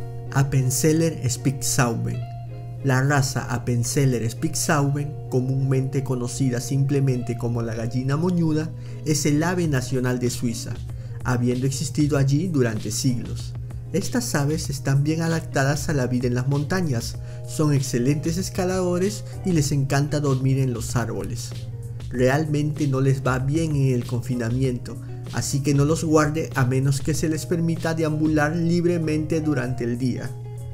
Appenzeller Spixhauben. La raza Appenzeller Spixhauben, comúnmente conocida simplemente como la gallina moñuda, es el ave nacional de Suiza, habiendo existido allí durante siglos. Estas aves están bien adaptadas a la vida en las montañas, son excelentes escaladores y les encanta dormir en los árboles. Realmente no les va bien en el confinamiento, así que no los guarde a menos que se les permita deambular libremente durante el día.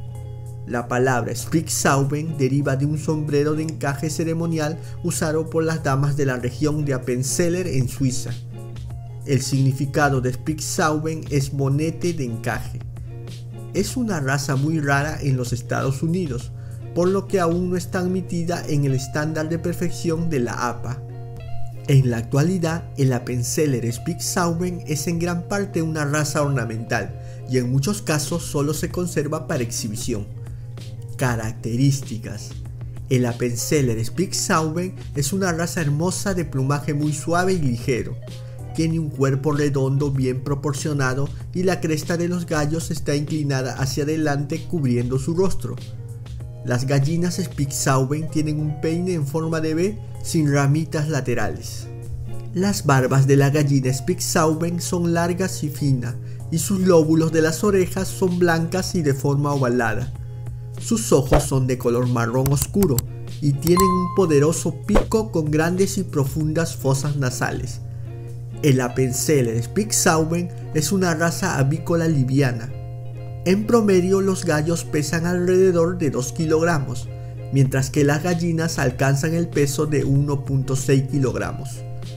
La palabra Spixhauben deriva de un sombrero de encaje ceremonial usado por las damas de la región de Appenzeller en Suiza. El significado de Spixhauben es bonete de encaje. Es una raza muy rara en los Estados Unidos, por lo que aún no está admitida en el estándar de perfección de la APA. En la actualidad, el Appenzeller Spixhauben es en gran parte una raza ornamental y en muchos casos solo se conserva para exhibición. Características: el Appenzeller Spixhauben es una raza hermosa de plumaje muy suave y ligero. Tiene un cuerpo redondo bien proporcionado y la cresta de los gallos está inclinada hacia adelante cubriendo su rostro. Las gallinas Spixhauben tienen un peine en forma de V sin ramitas laterales. Las barbas de la gallina Spixhauben son largas y finas y sus lóbulos de las orejas son blancas y de forma ovalada. Sus ojos son de color marrón oscuro y tienen un poderoso pico con grandes y profundas fosas nasales. El Appenzeller Spixhauben es una raza avícola liviana. En promedio los gallos pesan alrededor de 2 kilogramos, mientras que las gallinas alcanzan el peso de 1.6 kilogramos.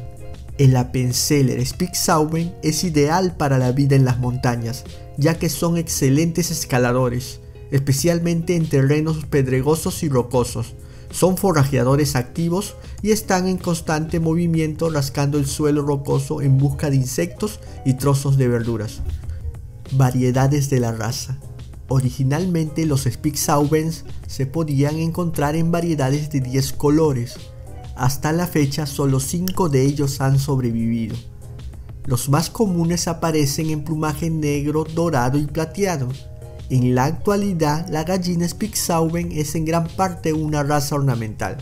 El Appenzeller Spixhauben es ideal para la vida en las montañas, ya que son excelentes escaladores, especialmente en terrenos pedregosos y rocosos. Son forrajeadores activos y están en constante movimiento rascando el suelo rocoso en busca de insectos y trozos de verduras. Variedades de la raza. Originalmente los Spixhaubens se podían encontrar en variedades de 10 colores. Hasta la fecha solo 5 de ellos han sobrevivido. Los más comunes aparecen en plumaje negro, dorado y plateado. En la actualidad, la gallina Spixhauben es en gran parte una raza ornamental.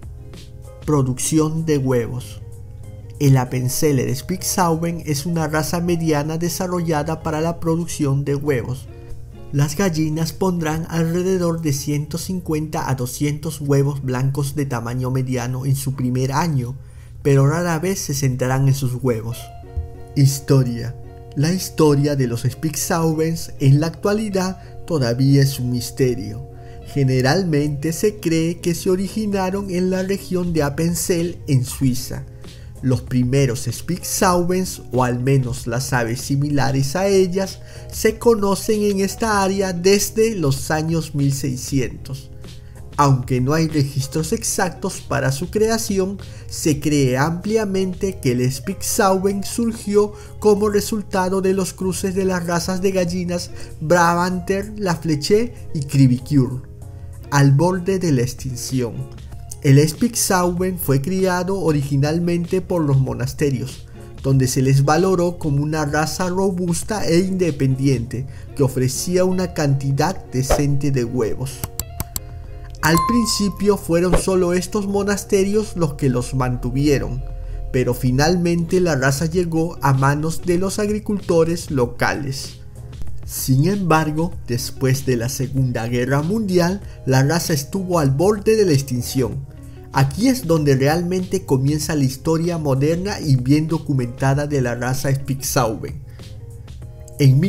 Producción de huevos. El Appenzeller Spixhauben es una raza mediana desarrollada para la producción de huevos. Las gallinas pondrán alrededor de 150 a 200 huevos blancos de tamaño mediano en su primer año, pero rara vez se sentarán en sus huevos. Historia. La historia de los Spixhaubens en la actualidad todavía es un misterio. Generalmente se cree que se originaron en la región de Appenzell en Suiza. Los primeros Spixhaubens, o al menos las aves similares a ellas, se conocen en esta área desde los años 1600. Aunque no hay registros exactos para su creación, se cree ampliamente que el Spixhauben surgió como resultado de los cruces de las razas de gallinas Brabanter, La Flèche y Crèvecoeur, al borde de la extinción. El Spixhauben fue criado originalmente por los monasterios, donde se les valoró como una raza robusta e independiente que ofrecía una cantidad decente de huevos. Al principio fueron solo estos monasterios los que los mantuvieron, pero finalmente la raza llegó a manos de los agricultores locales. Sin embargo, después de la Segunda Guerra Mundial, la raza estuvo al borde de la extinción. Aquí es donde realmente comienza la historia moderna y bien documentada de la raza Spixhauben. En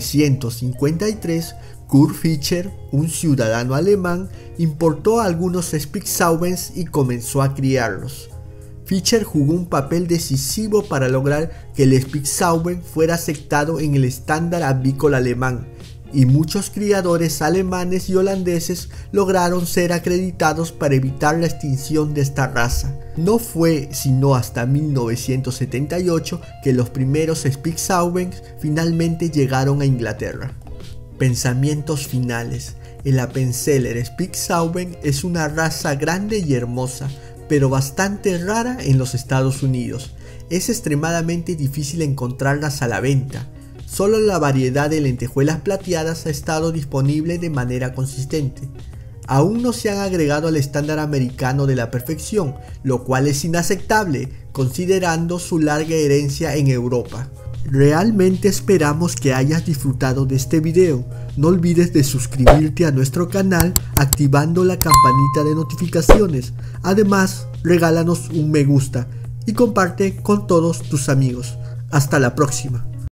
1953, Kurt Fischer, un ciudadano alemán, importó algunos Spixhaubens y comenzó a criarlos. Fischer jugó un papel decisivo para lograr que el Spixhauben fuera aceptado en el estándar avícola alemán, y muchos criadores alemanes y holandeses lograron ser acreditados para evitar la extinción de esta raza. No fue sino hasta 1978 que los primeros Spixhaubens finalmente llegaron a Inglaterra. Pensamientos finales. El Appenzeller Spixhauben es una raza grande y hermosa, pero bastante rara en los Estados Unidos. Es extremadamente difícil encontrarlas a la venta. Solo la variedad de lentejuelas plateadas ha estado disponible de manera consistente. Aún no se han agregado al estándar americano de la perfección, lo cual es inaceptable considerando su larga herencia en Europa. Realmente esperamos que hayas disfrutado de este video. No olvides de suscribirte a nuestro canal activando la campanita de notificaciones. Además, regálanos un me gusta y comparte con todos tus amigos. Hasta la próxima.